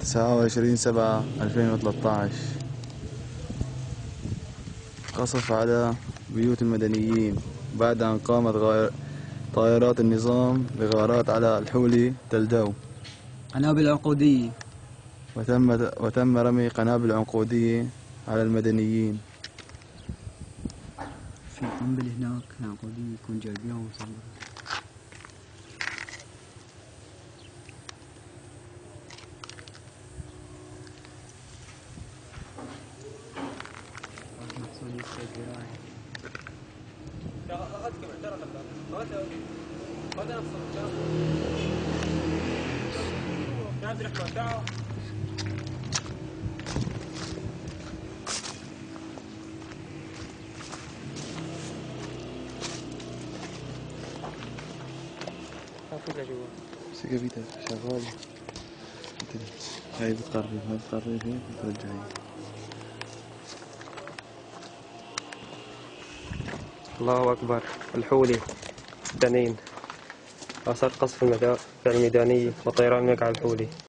29/7/2013 قصف على بيوت المدنيين بعد أن قامت طائرات النظام بغارات على الحولي تلداو. قنابل عنقودية. وتم رمي قنابل عنقودية على المدنيين. في قنبلة هناك عنقودية يكون جايبينها ومصورها. سكبيتها شغالة. هاي بتقرب هيك بترجعي. الله أكبر. الحولي دنين آثار قصف الميدانية وطيران ميق على الحولي.